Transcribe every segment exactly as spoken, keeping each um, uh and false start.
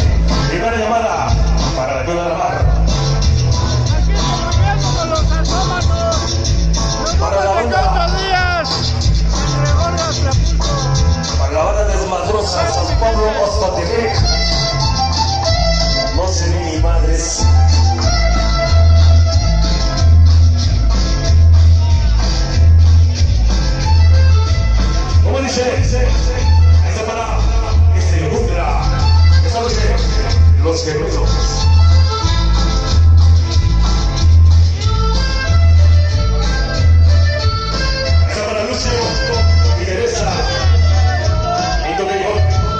Primera llamada para la Cueva de la Mar. Para la banda. Para la banda desmadrosa, San Pablo, Ospatepec. No se ve ni madres. ¿Cómo dice? Ahí está para este Ultra. Eso dice los guerreros. Ahí está para Lucio y Teresa. Y tu hijo.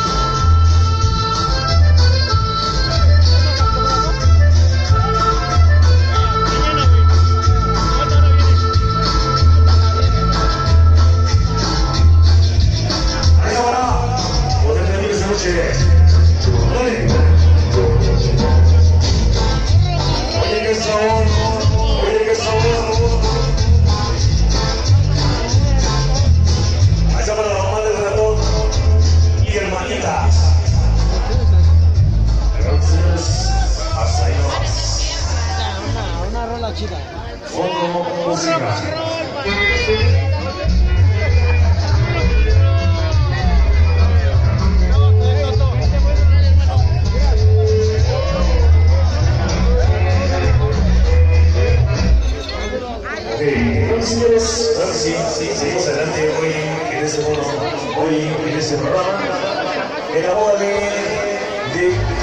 Oye, qué sabor, oye, qué sabor. Ahí está para la mamá del ratón y hermanitas. Entonces, hasta ahí nomás. Una, una rola chida. Fondo música. Señores, ahora sí, sí, seguimos adelante hoy en este mono, hoy en este programa, en la boda de, de